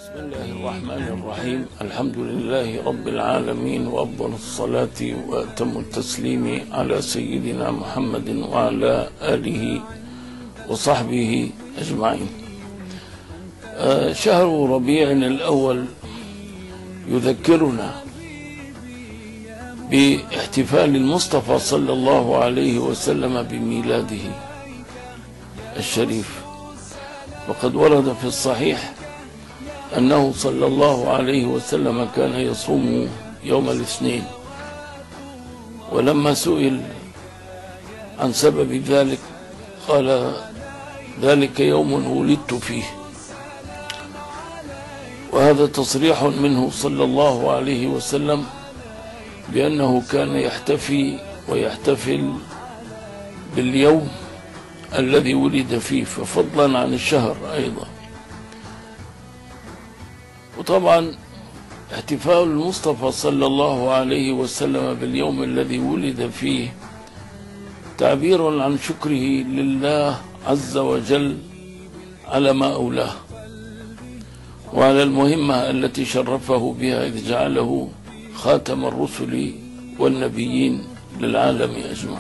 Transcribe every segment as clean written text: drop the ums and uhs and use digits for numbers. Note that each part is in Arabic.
بسم الله الرحمن الرحيم. الحمد لله رب العالمين، وأفضل الصلاة وأتم التسليم على سيدنا محمد وعلى آله وصحبه أجمعين. شهر ربيع الأول يذكرنا باحتفال المصطفى صلى الله عليه وسلم بميلاده الشريف، وقد ورد في الصحيح أنه صلى الله عليه وسلم كان يصوم يوم الاثنين، ولما سئل عن سبب ذلك قال: ذلك يوم ولدت فيه. وهذا تصريح منه صلى الله عليه وسلم بأنه كان يحتفي ويحتفل باليوم الذي ولد فيه، ففضلا عن الشهر أيضا. وطبعا احتفال المصطفى صلى الله عليه وسلم باليوم الذي ولد فيه تعبير عن شكره لله عز وجل على ما أولاه، وعلى المهمة التي شرفه بها إذ جعله خاتم الرسل والنبيين للعالم أجمع.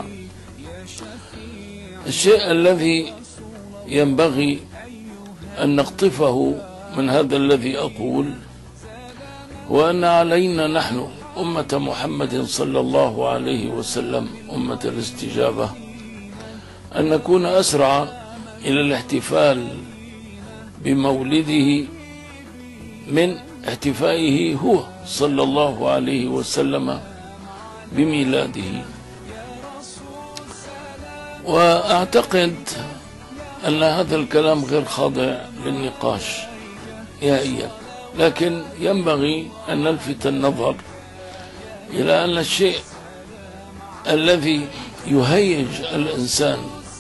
الشيء الذي ينبغي أن نقطفه من هذا الذي أقول هو أن علينا نحن أمة محمد صلى الله عليه وسلم، أمة الاستجابة، أن نكون أسرع إلى الاحتفال بمولده من احتفائه هو صلى الله عليه وسلم بميلاده. وأعتقد أن هذا الكلام غير خاضع للنقاش نهائيا، لكن ينبغي أن نلفت النظر إلى أن الشيء الذي يهيج الإنسان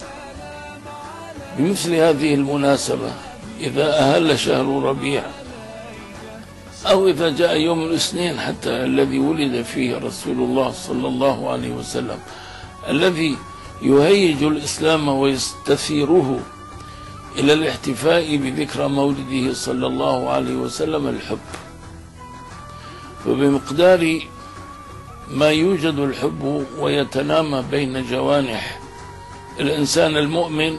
بمثل هذه المناسبة إذا أهل شهر ربيع، أو إذا جاء يوم الاثنين حتى الذي ولد فيه رسول الله صلى الله عليه وسلم، الذي يهيج الإسلام ويستثيره إلى الاحتفاء بذكرى مولده صلى الله عليه وسلم الحب. فبمقدار ما يوجد الحب ويتنامى بين جوانح الإنسان المؤمن،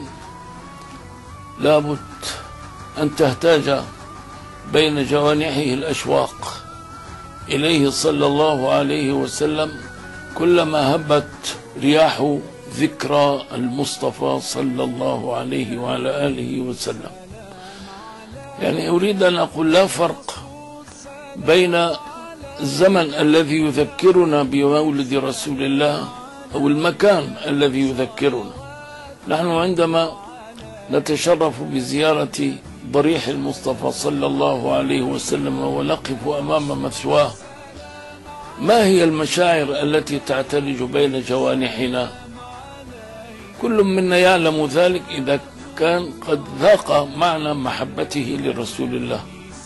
لابد أن تهتاج بين جوانحه الأشواق إليه صلى الله عليه وسلم كلما هبت رياح ذكرى المصطفى صلى الله عليه وعلى آله وسلم. يعني أريد أن أقول لا فرق بين الزمن الذي يذكرنا بمولد رسول الله أو المكان الذي يذكرنا. نحن عندما نتشرف بزيارة ضريح المصطفى صلى الله عليه وسلم ونقف أمام مثواه، ما هي المشاعر التي تعتلج بين جوانحنا؟ كل منا يعلم ذلك إذا كان قد ذاق معنى محبته لرسول الله.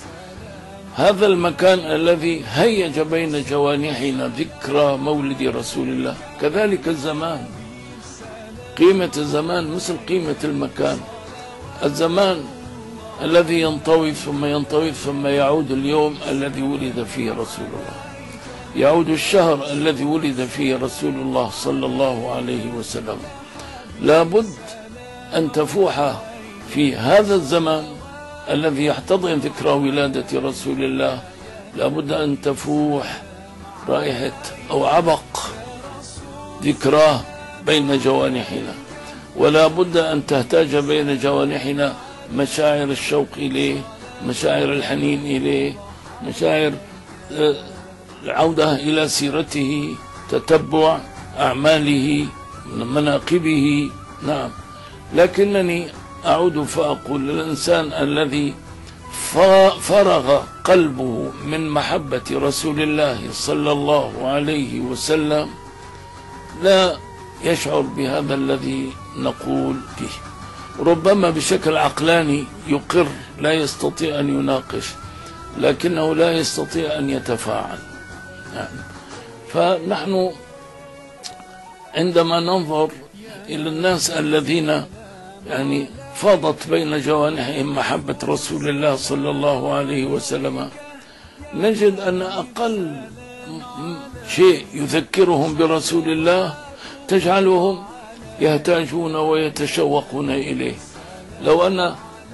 هذا المكان الذي هيج بين جوانحنا ذكرى مولد رسول الله، كذلك الزمان. قيمة الزمان مثل قيمة المكان. الزمان الذي ينطوي ثم ينطوي ثم يعود اليوم الذي ولد فيه رسول الله، يعود الشهر الذي ولد فيه رسول الله صلى الله عليه وسلم. لابد أن تفوح في هذا الزمان الذي يحتضن ذكرى ولادة رسول الله، لابد أن تفوح رائحة أو عبق ذكراه بين جوانحنا، ولا بد أن تهتاج بين جوانحنا مشاعر الشوق إليه، مشاعر الحنين إليه، مشاعر العودة إلى سيرته، تتبع أعماله، مناقبه. نعم، لكنني أعود فأقول الإنسان الذي فرغ قلبه من محبة رسول الله صلى الله عليه وسلم لا يشعر بهذا الذي نقول به. ربما بشكل عقلاني يقر، لا يستطيع أن يناقش، لكنه لا يستطيع أن يتفاعل. يعني فنحن عندما ننظر إلى الناس الذين يعني فاضت بين جوانحهم محبة رسول الله صلى الله عليه وسلم، نجد أن أقل شيء يذكرهم برسول الله تجعلهم يهتاجون ويتشوقون إليه. لو أن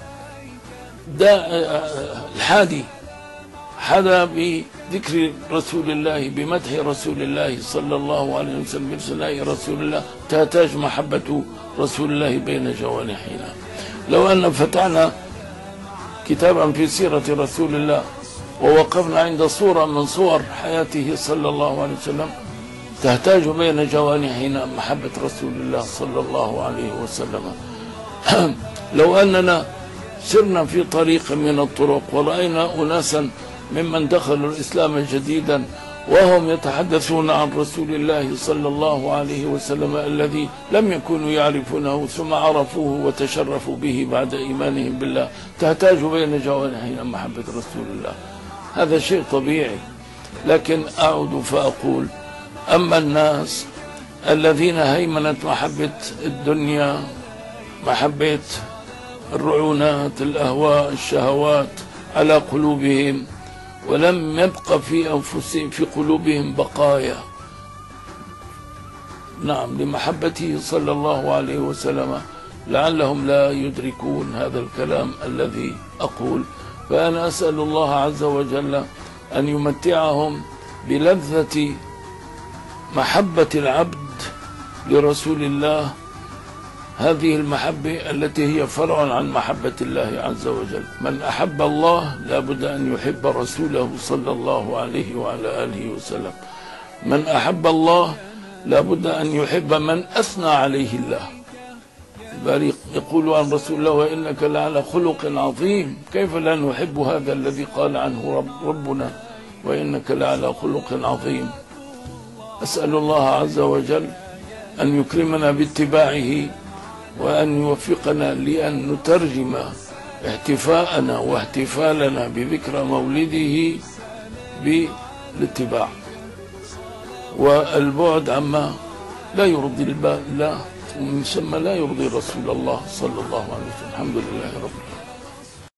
الحادي حدا بذكر رسول الله، بمدح رسول الله صلى الله عليه وسلم، بثناء رسول الله، تهتاج محبة رسول الله بين جوانحنا. لو أن فتحنا كتابا في سيرة رسول الله ووقفنا عند صورة من صور حياته صلى الله عليه وسلم، تهتاج بين جوانحنا محبة رسول الله صلى الله عليه وسلم. لو أننا سرنا في طريق من الطرق ورأينا أناسا ممن دخلوا الإسلام جديدا وهم يتحدثون عن رسول الله صلى الله عليه وسلم الذي لم يكونوا يعرفونه ثم عرفوه وتشرفوا به بعد إيمانهم بالله، تحتاج بين جوانحنا محبة رسول الله. هذا شيء طبيعي. لكن أعود فأقول: أما الناس الذين هيمنت محبة الدنيا، محبة الرعونات، الأهواء، الشهوات على قلوبهم، ولم يبق في أنفسهم في قلوبهم بقايا لمحبته صلى الله عليه وسلم، لعلهم لا يدركون هذا الكلام الذي أقول. فأنا أسأل الله عز وجل أن يمتعهم بلذة محبة العبد لرسول الله، هذه المحبة التي هي فرع عن محبة الله عز وجل. من أحب الله لا بد أن يحب رسوله صلى الله عليه وعلى آله وسلم. من أحب الله لا بد أن يحب من أثنى عليه الله. يقول عن رسول الله: وإنك لعلى خلق عظيم. كيف لا نحب هذا الذي قال عنه ربنا: وإنك لعلى خلق عظيم. أسأل الله عز وجل أن يكرمنا باتباعه، وأن يوفقنا لأن نترجم احتفاءنا واحتفالنا بذكرى مولده بالاتباع والبعد عما لا يرضي الله، ومن ثم لا يرضي رسول الله صلى الله عليه وسلم. الحمد لله رب العالمين.